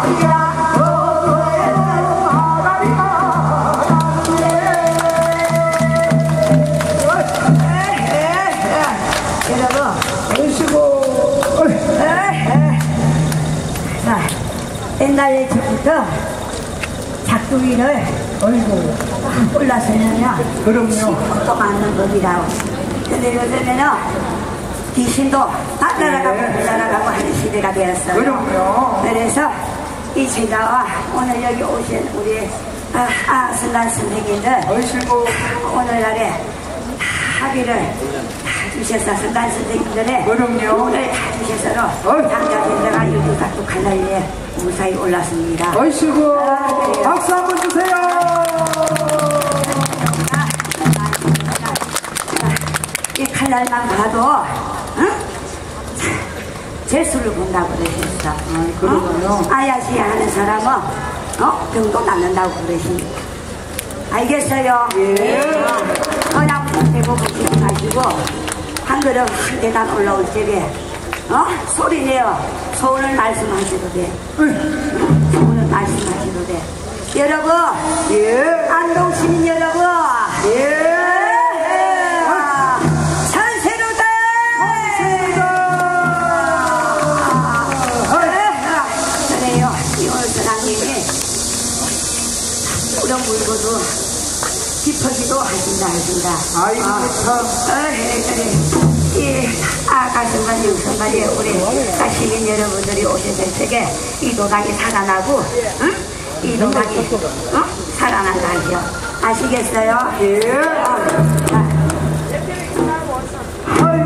옛날 예전부터 작두기를 올라서면요. 그럼요. 또 맞는 법이라고. 근데 요즘에는 귀신도 다 날아가고 하는 시대가 되었어요. 그럼요. 그래서 이 제자와 오늘 여기 오신 우리 선단 선생님들 오늘날에 합의를 주셔서 선단 선생님들의 그럼요. 오늘 다 주셔서 장자진자가 유두각도 칼날리에 무사히 올랐습니다. 어이시고 박수 한번 주세요. 이 칼날만 봐도 재수를 본다고 그러셨어. 그러고요. 아야시 하는 사람은 병도 낫는다고 그러십니다. 알겠어요? 예. 그냥 대고 보시지 마시고 한 걸음 한 계단 올라올 적에 소리내요. 소원을 말씀하셔도 돼. 소원을 말씀하셔도 돼. 여러분, 예. 안동 시민 여러분, 예. 천세로다. 그래요. 이 오늘 선생님이 우리 물고도 짚어기도 하신다. 아이고 참. 그래. 이 가슴과 육성까지 우리 시민 여러분들이 오셨을 적에 이 도당이 살아나고, 이 도당이 살아난다 하죠. 아시겠어요? 예. 자.